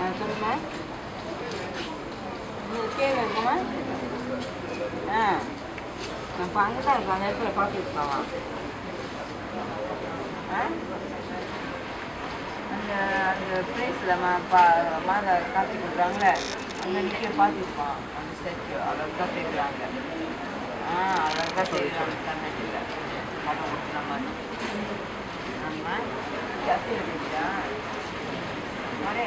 சொல்லுங்க. நீங்கள் கேள்வி இருக்குமா? நான் இப்போ அங்கே தான் இருக்கேன். அந்த இடத்துல பார்த்துருக்காவா? அந்த பிளேஸில் மாலை காட்டி கொடுக்குறாங்களே, அங்கே நிற்க பார்த்துருப்பான் அந்த ஸ்டாச்சு. அழகாக கேட்குறாங்க. அழகாக செய்கிறாங்க கண்ணாடியில் படம் கொடுக்குற மாதிரி. ஆமாம், ஜாஸ்தி இருக்குதா? வரே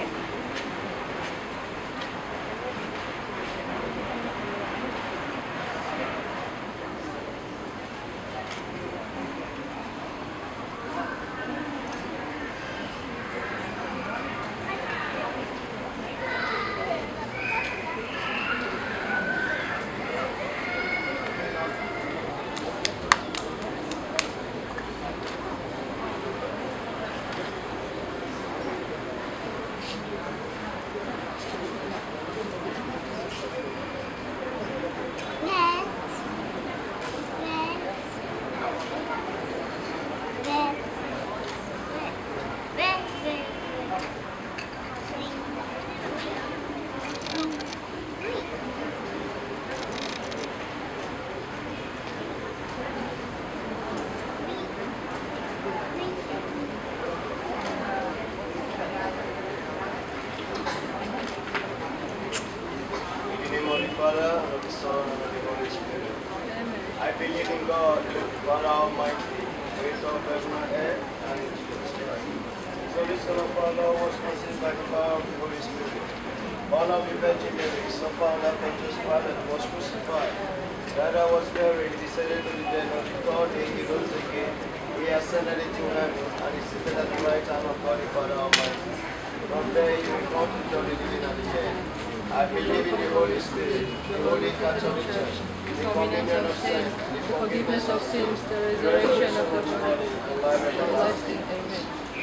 Father, and of the Son, and of the Holy Spirit. I believe in God, Father Almighty, creator of heaven and earth, and in Jesus Christ. So the Son of our Lord was conceived by the power of the Holy Spirit. Born of the Virgin Mary, suffered under Pontius Pilate, was crucified. Died, was buried, descended to the dead, on the third day he rose again. He ascended into heaven, and is seated at the right hand of God the Father Almighty. From there he will come to judge the living and the dead. I believe in the Holy Spirit, the Holy Catholic Church, the communion of saints, the forgiveness of sins, the resurrection of the body, and life everlasting. Amen.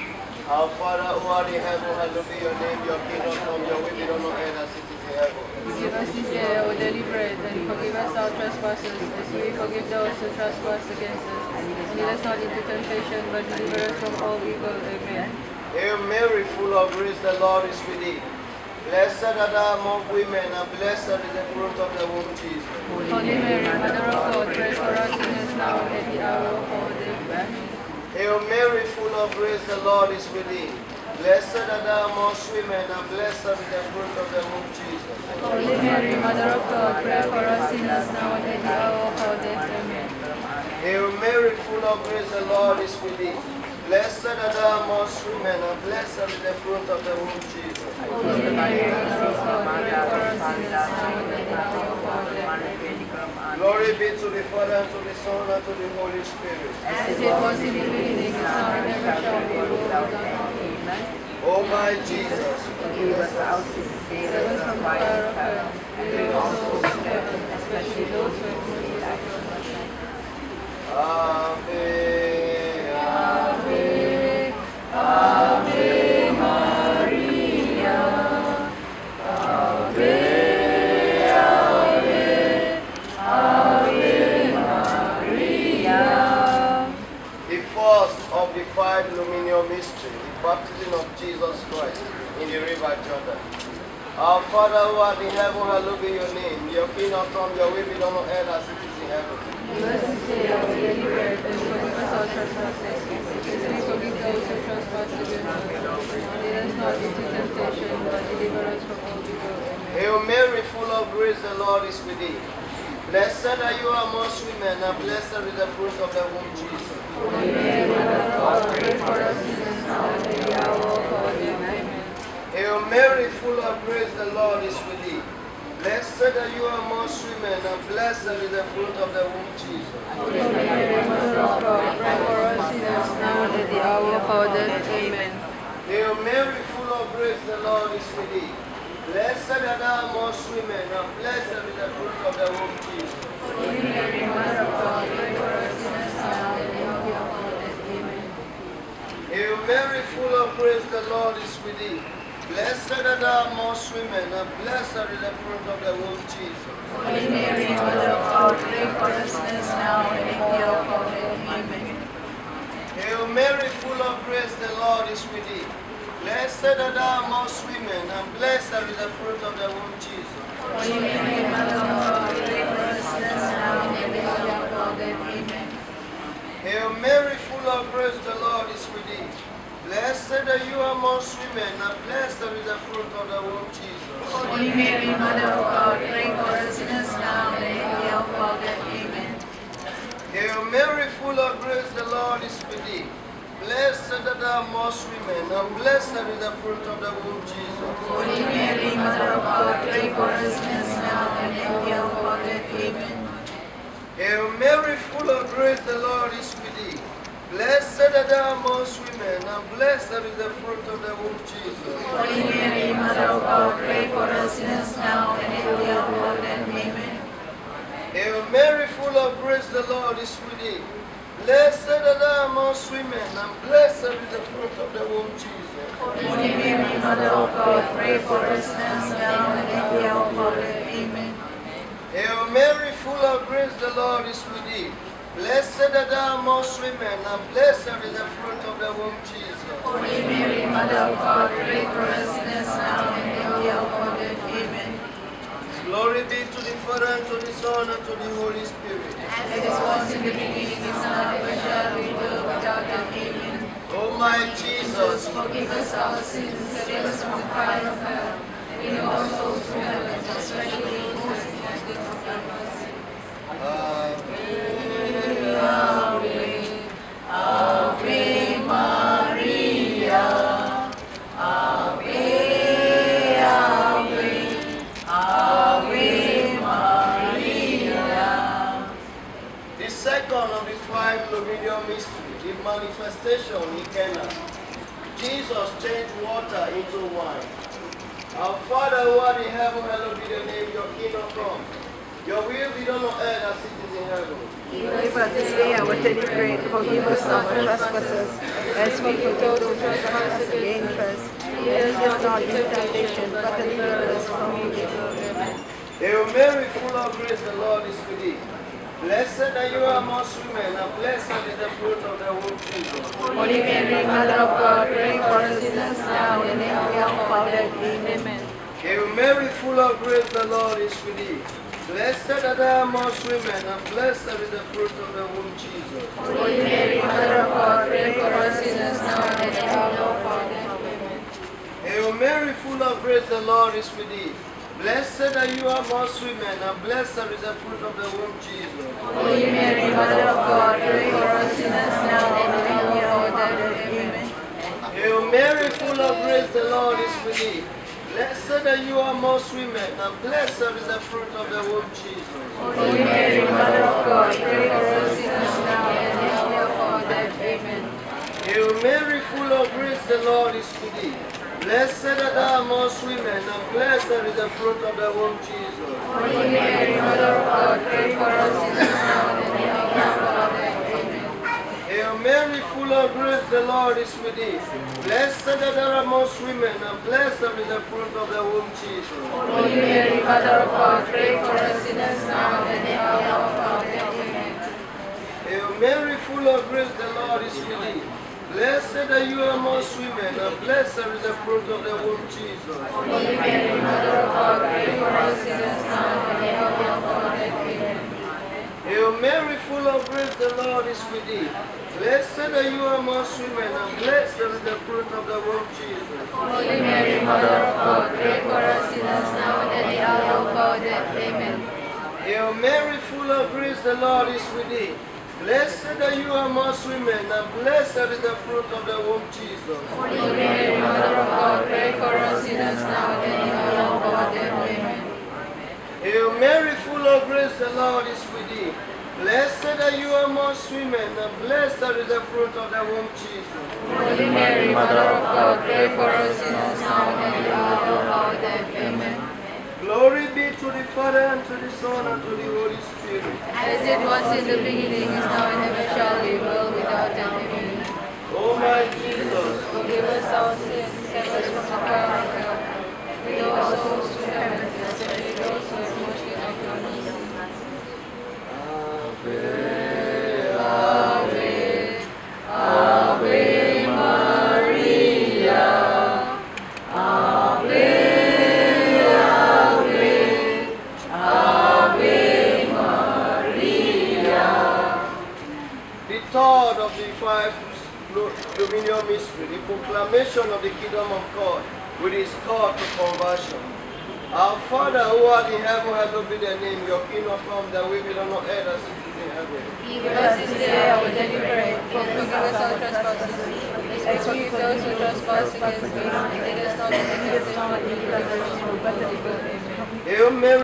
Our Father who art in heaven, hallowed be your name, your kingdom come, your will be done on earth as it is in heaven. Give us this day our daily bread, and forgive us our trespasses, as we forgive those who trespass against us. And lead us not into temptation, but deliver us from all evil. Amen. Hail Mary, full of grace, the Lord is with thee. Blessed art thou among women, and blessed is the fruit of the womb, Jesus. Holy Mary, Mother of God, pray for us sinners now and at the hour of our death. Hail Mary, full of grace, the Lord is with thee. Blessed art thou amongst women, and blessed is the fruit of the womb, Jesus. Holy Mary, Mother of God, pray for us sinners now and at the hour of our death. Amen. Hail Mary, full of grace, the Lord is with thee. Blessed art thou amongst women, and blessed is the fruit of the womb, Jesus. Holy Mary, Mother of God, pray for us sinners now and at the hour of our death. Glory be to the Father, and to the Son, and to the Holy Spirit. As it was in the beginning, is now, and ever shall be, world without end. O my Jesus, forgive us our sins, save us from fire of hell. Lead all souls to heaven, especially those who are most in need of mercy. Ave, Ave, Ave Maria. Ave, Ave, Ave Maria. the first of the five luminous mysteries, the baptism of Jesus Christ in the river Jordan. Our Father who art in heaven, hallowed be your name. Your kingdom come, your will be done on earth as it is in heaven. Give us this day our daily bread, and forgive us our trespasses, as we forgive those who trespass against us. And lead us not into temptation, but deliver us from all evil. Amen. Hail Mary, full of grace, the Lord is with thee. Blessed are you amongst women, and blessed is the fruit of the womb, Jesus. Holy Mary, Mother of God, pray for us sinners now and at the hour of our death. Amen. Hail Mary, full of grace, the Lord is with thee. Blessed are you amongst women, and blessed is the fruit of the womb, Jesus. Holy Mary, Mother of God, pray for us sinners now and at the hour of our death. Amen. Hail Mary, full of grace, the Lord is with thee. Blessed are thou amongst women, and blessed is the fruit of the womb, Jesus. Holy Mary, Mother of God, pray for us sinners now and at the hour of our death. Amen. Hail Mary, full of grace, the Lord is with thee. Blessed are thou amongst women, and blessed is the fruit of the womb, Jesus. Holy Mary, Mother of God, pray for us sinners now and at the hour of our death. Amen. Hail Mary, full of grace, the Lord is with thee. Blessed are thou amongst women, and blessed is the fruit of the womb, Jesus. Holy Mary, Mother of God, pray for us sinners now and at the hour of our death. Amen. Hail Mary, full of grace, the Lord is with thee. Blessed are you amongst women, and blessed is the fruit of the womb, Jesus. Holy Mary, Mother of God, pray for us sinners now and at the hour of our death. Amen. Hail Mary, full of grace, the Lord is with thee. Blessed are thou amongst women, and blessed is the fruit of the womb, Jesus. Holy Mary, Mother of God, pray for us sinners now and at the hour of our death. Amen. Hail Mary, full of grace, the Lord is with thee. Blessed are thou amongst women, and blessed is the fruit of the womb, Jesus. Holy Mary, Mother of God, pray for us sinners now and at the hour of our death. Amen. Hail Mary, full of grace, the Lord is with thee. Blessed are thou amongst women, and blessed is the fruit of the womb, Jesus. Holy Mary, Mother of God, pray for us sinners now and at the hour of our death. Amen. Hail Mary, full of grace, the Lord is with thee. Blessed are thou amongst women, and blessed is the fruit of the womb, Jesus. Holy Mary, Mother of God, pray for us sinners now and at the hour of our death. Amen. Glory be to the Father, and to the Son, and to the Holy Spirit. As it was in the beginning, is now, ever shall be, world without end. Amen. O my Jesus, Forgive us our sins, save us from the fire of hell. Lead all souls to heaven, especially those in need of thy mercy. Ave, Ave Maria. Ave, Ave, Ave Maria. the second of the five Lovidian mysteries, the manifestation in Cana. Jesus changed water into wine. Our Father who art in heaven, hallowed be the name, your kingdom come. Your will be done on earth as it is in heaven. Give us this day our daily bread. Forgive us our trespasses, as we forgive those who trespass against us. Lead us not into temptation, but deliver us from evil. Amen. Hail Mary, full of grace, the Lord is with thee. Blessed are you amongst women, and blessed is the fruit of the womb, Jesus. Holy Mary, Mother of God, pray for us sinners now and at the hour of our death. Amen. Hail Mary, full of grace, the Lord is with thee. Blessed are thou amongst women, and blessed is the fruit of the womb, Jesus. Holy Mary, Mother of God, pray for us sinners now and at the hour of our death. Amen. Hail Mary, full of grace, the Lord is with thee. Blessed are you amongst women, and blessed is the fruit of the womb, Jesus. Holy Mary, Mother of God, pray for us sinners now and at the hour of our death. Amen. Hail Mary, full of grace, the Lord is with thee. Blessed are you amongst women, and blessed is the fruit of the womb, Jesus. Holy Mary, Mother of God, pray for us sinners now and at the hour of our death. Amen. Hail Mary, full of grace, the Lord is with thee. Blessed are thou amongst women, and blessed is the fruit of the womb, Jesus. Holy Mary, Mother of God, pray for us sinners now and at the hour of our death. Amen. Hail Mary, full of grace, the Lord is with thee. Blessed are thou amongst women, and blessed is the fruit of the womb, Jesus. Holy Mary, Mother of God, pray for us sinners now and at the hour of our death. Amen. Hail Mary, full of grace, the Lord is with thee. Blessed are you amongst women, and blessed is the fruit of the womb, Jesus. Holy Mary, Mother of God, pray for us sinners now and at the hour of our death. Amen. Hail Mary, full of grace, the Lord is with thee. Blessed are you amongst women, and blessed is the fruit of the womb, Jesus. Holy Mary, Mother of God, pray for us sinners now and at the hour of our death. Amen. Hail Mary, full of grace, the Lord is with thee. Blessed are you amongst women, and blessed is the fruit of the womb, Jesus. Holy Mary, Mother of God, pray for us sinners now and at the hour of our death. Amen. Hail Mary, full of grace, the Lord is with thee. Blessed are you amongst women, and blessed is the fruit of the womb, Jesus. Holy Mary, Mother of God, pray for us sinners now and at the hour of our death. Amen. Glory be to the Father, and to the Son, and to the Holy Spirit. As it was in the beginning, is now, and ever shall be, world without end. Amen. O my Jesus, Forgive us our sins, save us from the fire of hell. Lead all souls to heaven, especially those who have most need of your mercy. Ave, Ave Maria. third of the five dominion mystery, the proclamation of the kingdom of God with his call to conversion. Our Father who art in heaven, hallowed be thy name. Your kingdom come, thy will be done on earth as it is in heaven. Give us this day our daily bread. Forgive us our trespasses, as we forgive those who trespass against us. And lead us not into temptation, but deliver us from evil. Amen. Hail Mary,